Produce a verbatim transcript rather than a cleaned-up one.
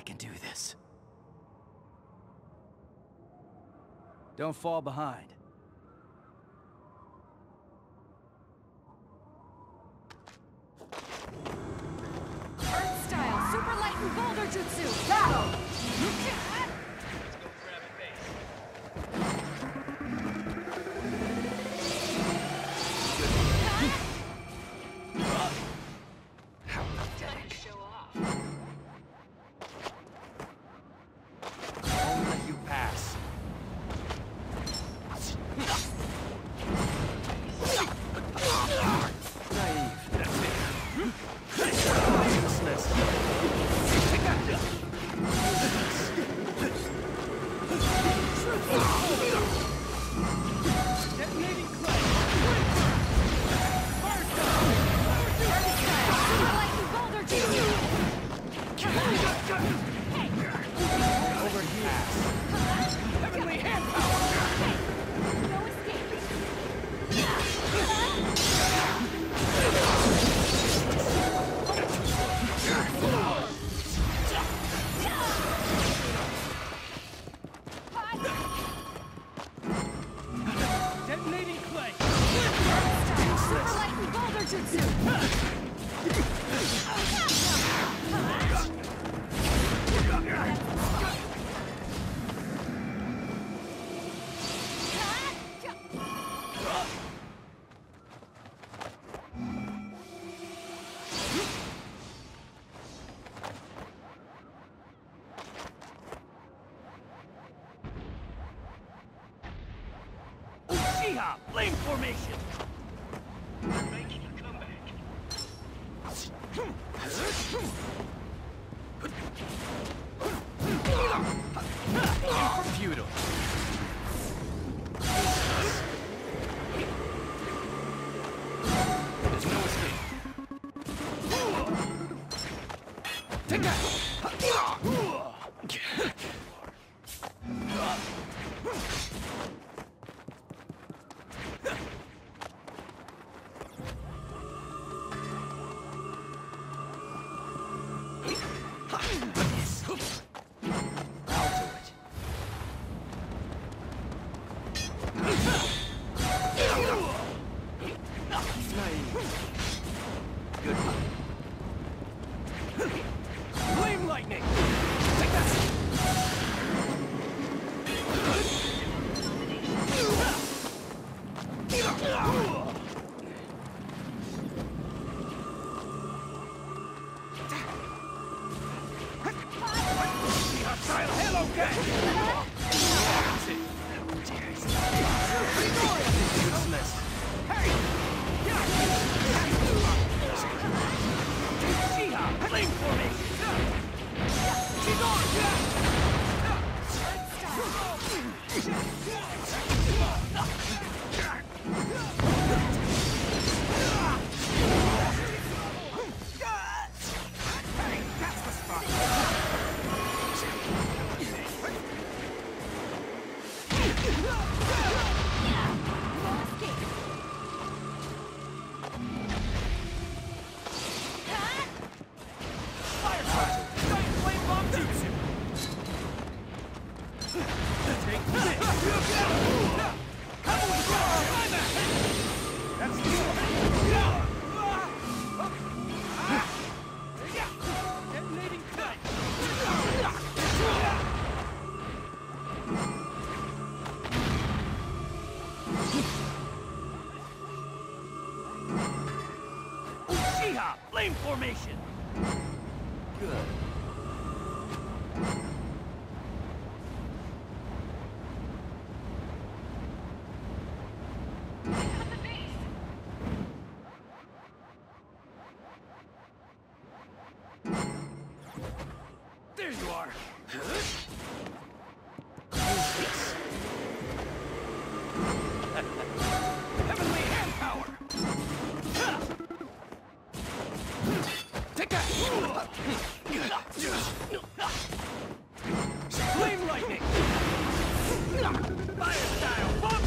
can do this. Don't fall behind. Earth style, super light and boulder jutsu. Battle! Uchiha! Flame formation! We're making a comeback. Feudal. There's no escape. Take that! Good. Flame lightning! Take that! Hello, gang! Useless. Hey! Uchiha! Flame formation! She's on! Hey, that's the spot! Uchiha! Flame formation! Good. There you are! Heavenly hand power! Take that! Flame lightning! Fire style! Bomb